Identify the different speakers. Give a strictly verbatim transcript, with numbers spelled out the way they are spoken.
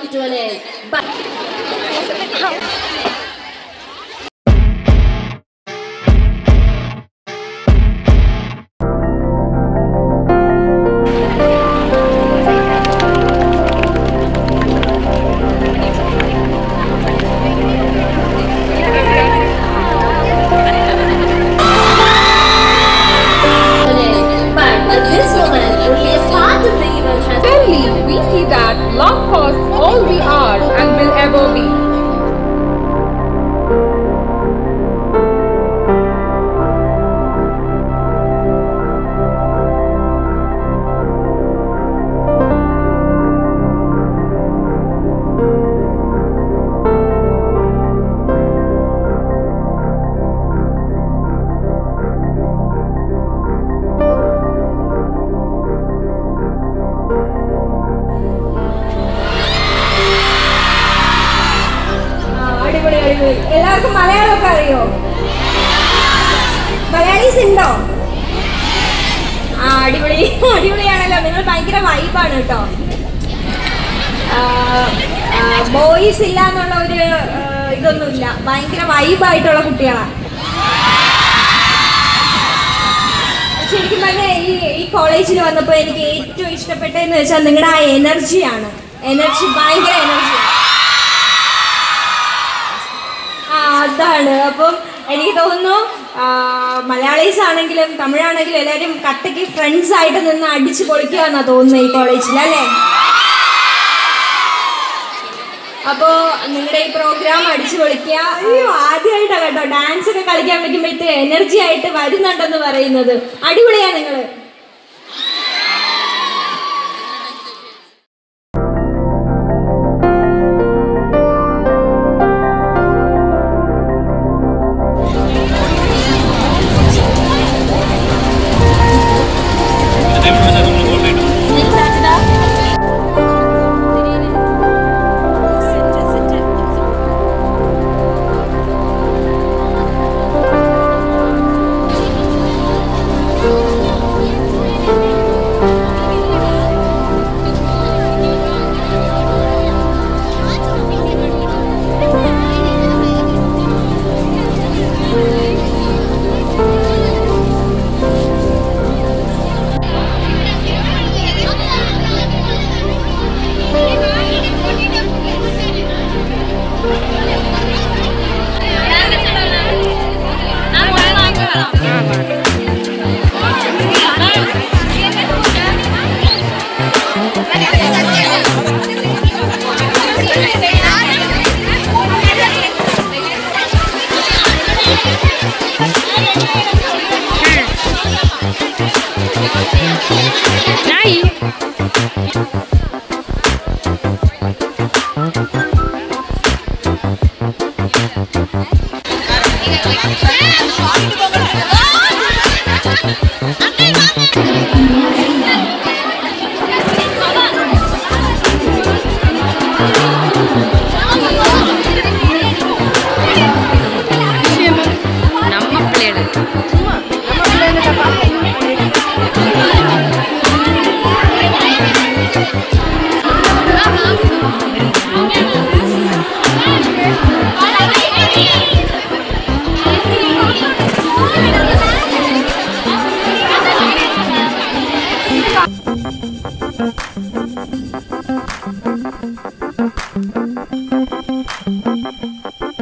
Speaker 1: to an end. But
Speaker 2: love costs all we are and will ever be.
Speaker 3: എല്ലാവർക്കും മലയാളമൊക്കെ അറിയോ? മലയാളീസ് ഉണ്ടോ? ആ അടിപൊളി അടിപൊളിയാണല്ലോ. നിങ്ങൾ ഭയങ്കര വൈബാണ് കേട്ടോ. ബോയ്സ് ഇല്ല എന്നുള്ള ഒരു ഇതൊന്നുമില്ല, ഭയങ്കര വൈബായിട്ടുള്ള കുട്ടികളാണ്. ശരിക്കും പറഞ്ഞാൽ ഈ ഈ കോളേജിൽ വന്നപ്പോൾ എനിക്ക് ഏറ്റവും ഇഷ്ടപ്പെട്ടതെന്ന് വെച്ചാൽ നിങ്ങളുടെ ആ എനർജിയാണ്. എനർജി ഭയങ്കര എനർജിയാണ്. അതാണ്. അപ്പം എനിക്ക് തോന്നുന്നു മലയാളീസ് ആണെങ്കിലും തമിഴാണെങ്കിലും എല്ലാവരും കട്ടയ്ക്ക് ഫ്രണ്ട്സ് ആയിട്ട് നിന്ന് അടിച്ച് പൊളിക്കുക എന്നാണ് തോന്നുന്നത് ഈ കോളേജിൽ, അല്ലേ? അപ്പോൾ നിങ്ങളുടെ ഈ പ്രോഗ്രാം അടിച്ചു പൊളിക്കുക. അയ്യോ, ആദ്യമായിട്ടാണ് കേട്ടോ ഡാൻസ് ഒക്കെ കളിക്കാൻ പറ്റുമ്പോഴത്തെ എനർജി ആയിട്ട് വരുന്നുണ്ടെന്ന് പറയുന്നത്. അടിപൊളിയാണ് നിങ്ങൾ.
Speaker 1: Thank you.